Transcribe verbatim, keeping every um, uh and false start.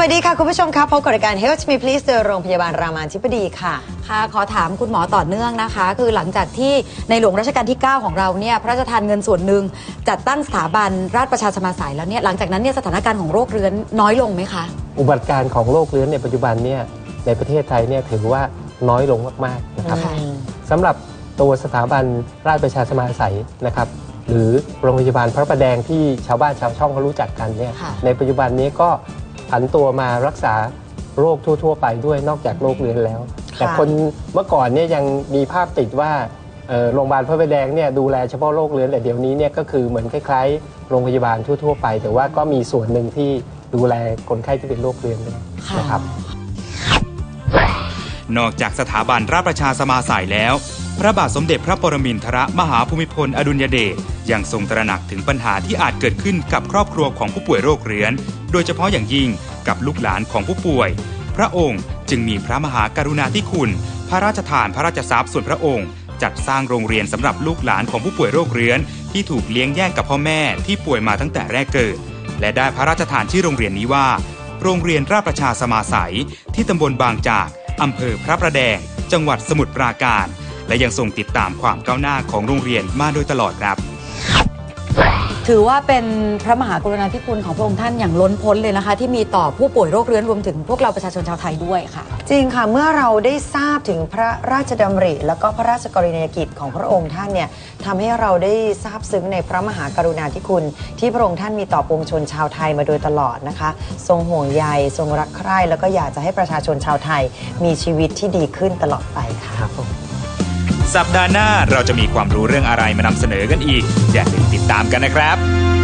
วัสดีค่ะคุณผู้ชมครับพบกับรายการ Health Me Please โดยโรงพยาบาลรามาธิบดีค่ะค่ะขอถามคุณหมอต่อเนื่องนะคะคือหลังจากที่ในหลวงรัชกาลที่เก้าของเราเนี่ยพระราชทานเงินส่วนหนึ่งจัดตั้งสถาบันราชประชาสมาสัยแล้วเนี่ยหลังจากนั้นเนี่ยสถานการณ์ของโรคเรื้อนน้อยลงไหมคะอุบัติการของโรคเรื้อนในปัจจุบันเนี่ยในประเทศไทยเนี่ยถือว่าน้อยลงมากๆนะครับสำหรับตัวสถาบันราชประชาสมาสัยนะครับหรือโรงพยาบาลพระประแดงที่ชาวบ้านชาวช่องเขารู้จักกันเนี่ยในปัจจุบันนี้ก็ผันตัวมารักษาโรคทั่วๆไปด้วยนอกจากโรคเรื้อนแล้วแต่คนเมื่อก่อนเนี่ยยังมีภาพติดว่าโรงพยาบาลพระประแดงเนี่ยดูแลเฉพาะโรคเรื้อนแต่เดี๋ยวนี้เนี่ยก็คือเหมือนคล้ายๆโรงพยาบาลทั่วๆไปแต่ว่าก็มีส่วนหนึ่งที่ดูแลคนไข้ที่เป็นโรคเรื้อนนะครับนอกจากสถาบันราชประชาสมาสัยแล้วพระบาทสมเด็จพระปรมินทรมหาภูมิพลอดุลยเดชยังทรงตระหนักถึงปัญหาที่อาจเกิดขึ้นกับครอบครัวของผู้ป่วยโรคเรื้อนโดยเฉพาะอย่างยิ่งกับลูกหลานของผู้ป่วยพระองค์จึงมีพระมหากรุณาธิคุณพระราชทานพระราชทรัพย์ส่วนพระองค์จัดสร้างโรงเรียนสำหรับลูกหลานของผู้ป่วยโรคเรื้อนที่ถูกเลี้ยงแยกกับพ่อแม่ที่ป่วยมาตั้งแต่แรกเกิดและได้พระราชทานชื่อโรงเรียนนี้ว่าโรงเรียนราชประชาสมาสัยที่ตำบลบางจากอำเภอพระประแดงจังหวัดสมุทรปราการและยังทรงติดตามความก้าวหน้าของโรงเรียนมาโดยตลอดครับถือว่าเป็นพระมหากรุณาธิคุณของพระองค์ท่านอย่างล้นพ้นเลยนะคะที่มีต่อผู้ป่วยโรคเรื้อนรวมถึงพวกเราประชาชนชาวไทยด้วยค่ะจริงค่ะเมื่อเราได้ทราบถึงพระราชดำริและก็พระราชกรณียกิจของพระองค์ท่านเนี่ยทำให้เราได้ทราบซึ้งในพระมหากรุณาธิคุณที่พระองค์ท่านมีต่อปวงชนชาวไทยมาโดยตลอดนะคะทรงห่วงใยทรงรักใคร่แล้วก็อยากจะให้ประชาชนชาวไทยมีชีวิตที่ดีขึ้นตลอดไปค่ะสัปดาห์หน้าเราจะมีความรู้เรื่องอะไรมานำเสนอกันอีกอย่าลืมติดตามกันนะครับ